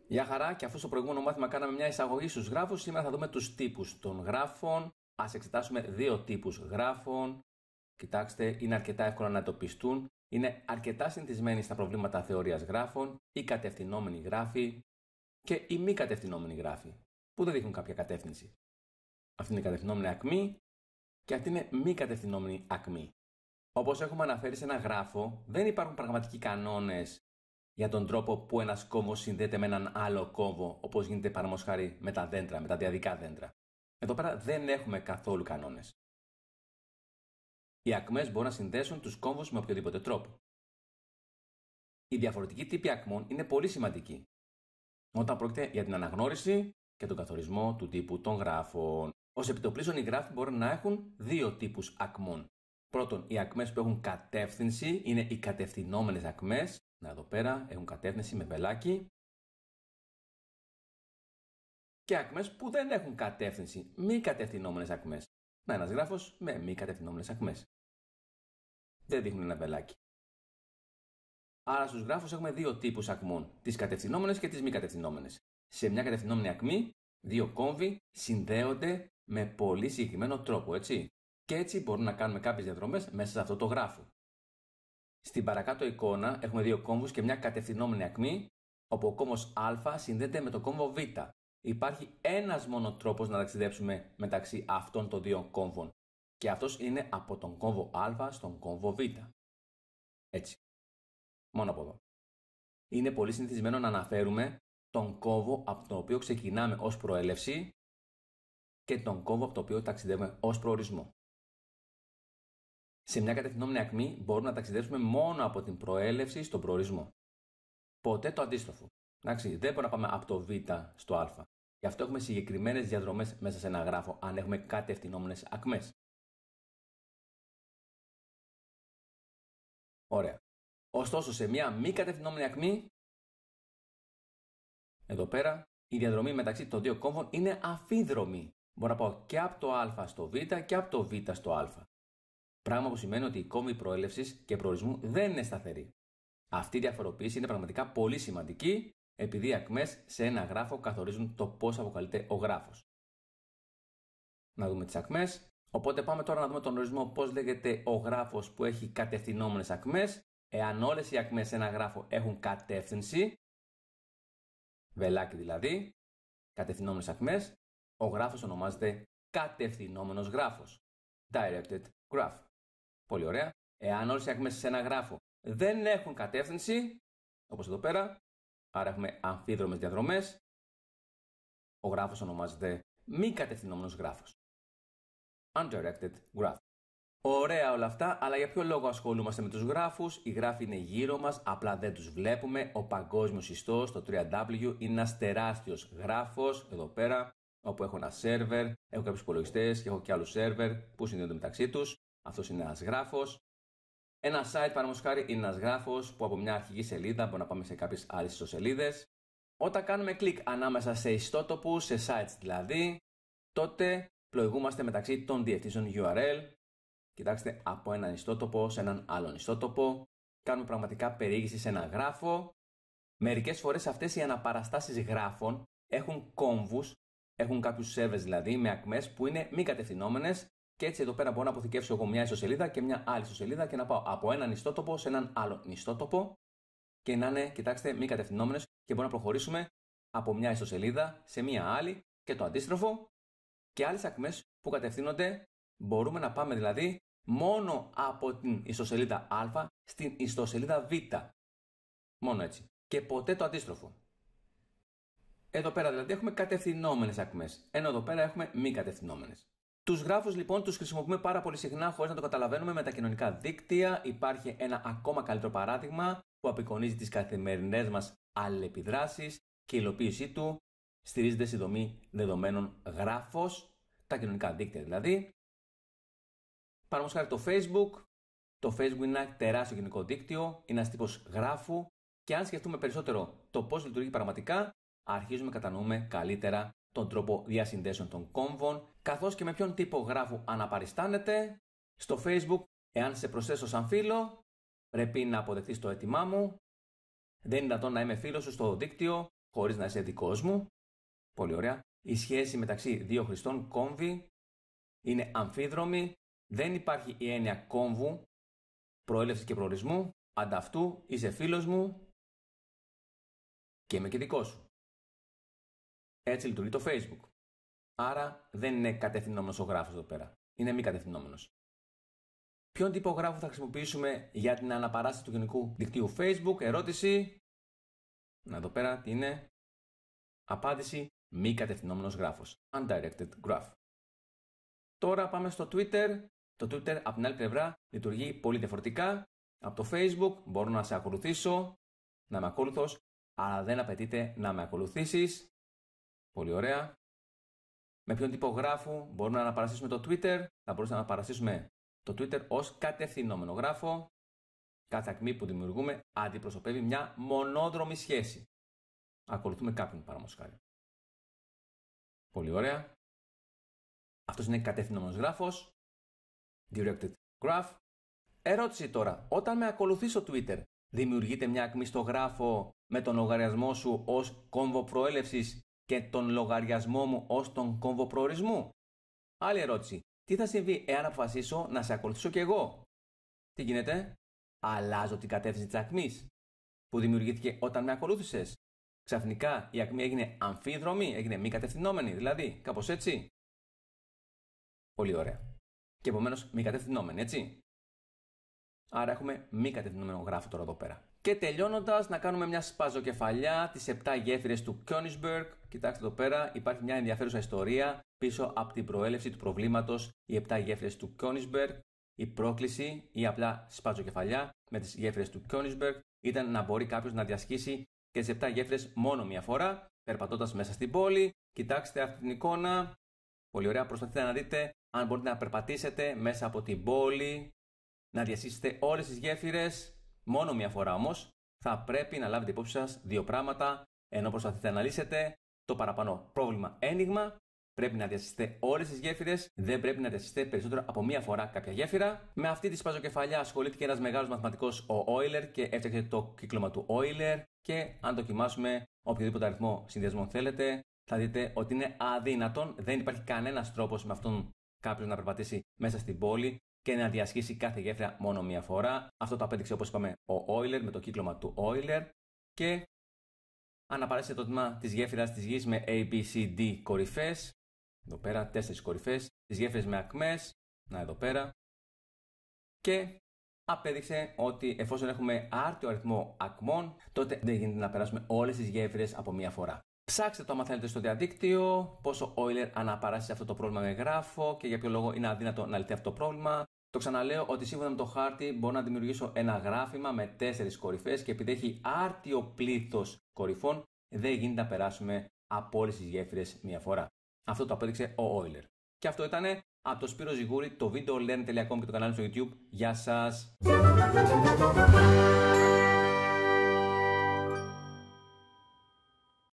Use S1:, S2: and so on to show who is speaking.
S1: Γεια χαρά, και αφού στο προηγούμενο μάθημα κάναμε μια εισαγωγή στους γράφους, σήμερα θα δούμε τους τύπους των γράφων. Ας εξετάσουμε δύο τύπους γράφων. Κοιτάξτε, είναι αρκετά εύκολο να εντοπιστούν. Είναι αρκετά συνηθισμένοι στα προβλήματα θεωρίας γράφων, οι κατευθυνόμενοι γράφοι και οι μη κατευθυνόμενοι γράφοι, που δεν δείχνουν κάποια κατεύθυνση. Αυτή είναι η κατευθυνόμενη ακμή και αυτή είναι μη κατευθυνόμενη ακμή. Όπως έχουμε αναφέρει σε ένα γράφο, δεν υπάρχουν πραγματικοί κανόνες για τον τρόπο που ένας κόμβος συνδέεται με έναν άλλο κόμβο, όπως γίνεται παραδείγματος χάρη με τα δέντρα, με τα διαδικά δέντρα. Εδώ πέρα δεν έχουμε καθόλου κανόνες. Οι ακμές μπορούν να συνδέσουν τους κόμβους με οποιοδήποτε τρόπο. Οι διαφορετικοί τύποι ακμών είναι πολύ σημαντικοί όταν πρόκειται για την αναγνώριση και τον καθορισμό του τύπου των γράφων. Ως επιτοπλίστων, οι γράφοι μπορούν να έχουν δύο τύπους ακμών. Πρώτον, οι ακμές που έχουν κατεύθυνση είναι οι κατευθυνόμενες ακμές. Να, εδώ πέρα έχουν κατεύθυνση με βελάκι. Και ακμές που δεν έχουν κατεύθυνση, μη κατευθυνόμενες ακμές. Να, ένας γράφος με μη κατευθυνόμενες ακμές. Δεν δείχνουν ένα βελάκι. Άρα στους γράφους έχουμε δύο τύπους ακμών, τις κατευθυνόμενες και τις μη κατευθυνόμενες. Σε μια κατευθυνόμενη ακμή, δύο κόμβοι συνδέονται με πολύ συγκεκριμένο τρόπο, έτσι. Και έτσι μπορούμε να κάνουμε κάποιες διαδρομές μέσα σε αυτό το γράφο. Στην παρακάτω εικόνα έχουμε δύο κόμβους και μια κατευθυνόμενη ακμή, όπου ο κόμβος Α συνδέεται με το κόμβο Β. Υπάρχει ένας μόνο τρόπος να ταξιδέψουμε μεταξύ αυτών των δύο κόμβων, και αυτός είναι από τον κόμβο Α στον κόμβο Β. Έτσι. Μόνο από εδώ. Είναι πολύ συνηθισμένο να αναφέρουμε τον κόμβο από τον οποίο ξεκινάμε ως προέλευση και τον κόμβο από τον οποίο ταξιδεύουμε ως προορισμό. Σε μια κατευθυνόμενη ακμή μπορούμε να ταξιδέψουμε μόνο από την προέλευση στον προορισμό. Ποτέ το αντίστροφο. Εντάξει, δεν μπορούμε να πάμε από το Β στο Α. Γι' αυτό έχουμε συγκεκριμένες διαδρομές μέσα σε ένα γράφο, αν έχουμε κατευθυνόμενες ακμές. Ωραία. Ωστόσο, σε μια μη κατευθυνόμενη ακμή, εδώ πέρα, η διαδρομή μεταξύ των δύο κόμβων είναι αφίδρομη. Μπορώ να πάω και από το Α στο Β και από το Β στο Α. Πράγμα που σημαίνει ότι η κόμβη προέλευσης και προορισμού δεν είναι σταθερή. Αυτή η διαφοροποίηση είναι πραγματικά πολύ σημαντική, επειδή οι ακμές σε ένα γράφο καθορίζουν το πώς αποκαλείται ο γράφος. Να δούμε τις ακμές. Οπότε πάμε τώρα να δούμε τον ορισμό πώς λέγεται ο γράφος που έχει κατευθυνόμενες ακμές. Εάν όλες οι ακμές σε ένα γράφο έχουν κατεύθυνση, βελάκι δηλαδή, κατευθυνόμενες ακμές, ο γράφος ονομάζεται κατευθυνόμενος γράφος. Directed graph. Πολύ ωραία. Εάν όλες οι ακμές σε ένα γράφο δεν έχουν κατεύθυνση, όπως εδώ πέρα, άρα έχουμε αμφίδρομες διαδρομές, ο γράφος ονομάζεται μη κατευθυνόμενος γράφος. Undirected graph. Ωραία όλα αυτά, αλλά για ποιο λόγο ασχολούμαστε με τους γράφους? Οι γράφοι είναι γύρω μας, απλά δεν τους βλέπουμε. Ο παγκόσμιος ιστός, το 3W, είναι ένας τεράστιος γράφος, εδώ πέρα, όπου έχω ένα σερβερ, έχω κάποιους υπολογιστές και έχω και άλλους σερβερ που συνδέονται μεταξύ τους. Αυτός είναι ένας γράφος. Ένα site, παραδείγματος χάρη, είναι ένας γράφος που από μια αρχική σελίδα μπορεί να πάμε σε κάποιες άλλες ιστοσελίδες. Όταν κάνουμε κλικ ανάμεσα σε ιστότοπους, σε sites δηλαδή, τότε πλοηγούμαστε μεταξύ των διευθύνσεων URL. Κοιτάξτε, από έναν ιστότοπο σε έναν άλλον ιστότοπο. Κάνουμε πραγματικά περιήγηση σε ένα γράφο. Μερικές φορές αυτές οι αναπαραστάσεις γράφων έχουν κόμβους, έχουν κάποιους servers δηλαδή με ακμές που είναι μη κατευθυνόμενες, και έτσι εδώ πέρα μπορώ να αποθηκεύσω εγώ μια ιστοσελίδα και μια άλλη ιστοσελίδα και να πάω από έναν ιστότοπο σε έναν άλλον ιστότοπο και να είναι, κοιτάξτε, μη κατευθυνόμενες, και μπορούμε να προχωρήσουμε από μια ιστοσελίδα σε μια άλλη και το αντίστροφο, και άλλες ακμές που κατευθύνονται μπορούμε να πάμε δηλαδή μόνο από την ιστοσελίδα Α στην ιστοσελίδα Β. Μόνο έτσι. Και ποτέ το αντίστροφο. Εδώ πέρα δηλαδή έχουμε κατευθυνόμενες ακμές, ενώ εδώ πέρα έχουμε μη κατευθυνόμενες. Τους γράφους λοιπόν τους χρησιμοποιούμε πάρα πολύ συχνά χωρίς να το καταλαβαίνουμε με τα κοινωνικά δίκτυα. Υπάρχει ένα ακόμα καλύτερο παράδειγμα που απεικονίζει τις καθημερινές μας αλληλεπιδράσεις και η υλοποίησή του στηρίζεται στη δομή δεδομένων γράφος, τα κοινωνικά δίκτυα δηλαδή. Παραδείγματος χάρη το Facebook. Το Facebook είναι ένα τεράστιο κοινωνικό δίκτυο, είναι ένας τύπος γράφου, και αν σκεφτούμε περισσότερο το πώς λειτουργεί πραγματικά, αρχίζουμε να κατανοούμε καλύτερα τον τρόπο διασυνδέσεων των κόμβων, καθώς και με ποιον τύπο γράφου αναπαριστάνεται. Στο Facebook, εάν σε προσθέσω σαν φίλο, πρέπει να αποδεχτείς το αίτημά μου. Δεν είναι δυνατόν να είμαι φίλος σου στο δίκτυο χωρίς να είσαι δικός μου. Πολύ ωραία. Η σχέση μεταξύ δύο χρηστών, κόμβη, είναι αμφίδρομη. Δεν υπάρχει η έννοια κόμβου, προέλευσης και προορισμού. Ανταυτού είσαι φίλος μου και είμαι και δικός σου. Έτσι λειτουργεί το Facebook. Άρα δεν είναι κατευθυνόμενος ο γράφος εδώ πέρα. Είναι μη κατευθυνόμενος. Ποιον τύπο γράφου θα χρησιμοποιήσουμε για την αναπαράσταση του γενικού δικτύου Facebook? Ερώτηση. Να εδώ πέρα τι είναι. Απάντηση. Μη κατευθυνόμενος γράφος. Undirected graph. Τώρα πάμε στο Twitter. Το Twitter από την άλλη πλευρά λειτουργεί πολύ διαφορετικά. Από το Facebook μπορώ να σε ακολουθήσω, να είμαι ακόλουθος, αλλά δεν απαιτείται να με ακολουθήσεις. Πολύ ωραία. Με ποιον τύπο γράφου μπορούμε να αναπαραστήσουμε το Twitter? Θα μπορούσαμε να αναπαραστήσουμε το Twitter ως κατευθυνόμενο γράφο. Κάθε ακμή που δημιουργούμε αντιπροσωπεύει μια μονόδρομη σχέση. Ακολουθούμε κάποιον παραδείγματος χάρη. Πολύ ωραία. Αυτός είναι κατευθυνόμενος γράφος. Directed graph. Ερώτηση τώρα. Όταν με ακολουθείς στο Twitter, δημιουργείται μια ακμή στο γράφο με τον λογαριασμό σου ως κόμβο προέλευσης και τον λογαριασμό μου ως τον κόμβο προορισμού? Άλλη ερώτηση. Τι θα συμβεί εάν αποφασίσω να σε ακολουθήσω κι εγώ? Τι γίνεται? Αλλάζω την κατεύθυνση της ακμής που δημιουργήθηκε όταν με ακολούθησες. Ξαφνικά η ακμή έγινε αμφίδρομη, έγινε μη κατευθυνόμενη, δηλαδή κάπως έτσι. Πολύ ωραία. Και επομένως μη κατευθυνόμενη, έτσι. Άρα έχουμε μη κατευθυνόμενο γράφο τώρα εδώ πέρα. Και τελειώνοντας, να κάνουμε μια σπαζοκεφαλιά τις 7 γέφυρες του Königsberg. Κοιτάξτε εδώ πέρα, υπάρχει μια ενδιαφέρουσα ιστορία πίσω από την προέλευση του προβλήματος οι 7 γέφυρες του Königsberg. Η πρόκληση ή απλά σπαζοκεφαλιά με τις γέφυρες του Königsberg ήταν να μπορεί κάποιος να διασχίσει και τις 7 γέφυρες μόνο μία φορά, περπατώντας μέσα στην πόλη. Κοιτάξτε αυτή την εικόνα. Πολύ ωραία. Προσπαθείτε να δείτε αν μπορείτε να περπατήσετε μέσα από την πόλη, να διασχίσετε όλες τις γέφυρες. Μόνο μία φορά όμως θα πρέπει να λάβετε υπόψη σας δύο πράγματα. Ενώ προσπαθείτε να λύσετε το παραπάνω πρόβλημα ένιγμα, πρέπει να διασχίσετε όλες τις γέφυρες, δεν πρέπει να διασχίσετε περισσότερο από μία φορά κάποια γέφυρα. Με αυτή τη σπαζοκεφαλιά ασχολήθηκε ένας μεγάλος μαθηματικός, ο Euler, και έφτιαξε το κύκλωμα του Euler. Και αν δοκιμάσουμε οποιοδήποτε αριθμό συνδυασμών θέλετε, θα δείτε ότι είναι αδύνατον, δεν υπάρχει κανένας τρόπος με αυτόν κάποιος να περπατήσει μέσα στην πόλη και να διασχίσει κάθε γέφυρα μόνο μία φορά. Αυτό το απέδειξε, όπως είπαμε, ο Euler με το κύκλωμα του Euler. Και αναπαράσσεται το τμήμα της γέφυρας της γης με A, B, C, D κορυφές. Εδώ πέρα 4 κορυφές. Τις γέφυρες με ακμές. Να εδώ πέρα. Και απέδειξε ότι εφόσον έχουμε άρτιο αριθμό ακμών, τότε δεν γίνεται να περάσουμε όλες τις γέφυρες από μία φορά. Ψάξτε το άμα θέλετε στο διαδίκτυο πώς ο Euler αναπαράσσει αυτό το πρόβλημα με γράφο και για ποιο λόγο είναι αδύνατο να λυθεί αυτό το πρόβλημα. Το ξαναλέω ότι σύμφωνα με το χάρτη μπορώ να δημιουργήσω ένα γράφημα με 4 κορυφές και επειδή έχει άρτιο πλήθος κορυφών, δεν γίνεται να περάσουμε από όλες τις γέφυρες μία φορά. Αυτό το απέδειξε ο Euler. Και αυτό ήταν από το Σπύρο Ζιγούρη, το video learn.com και το κανάλι στο YouTube. Γεια σας!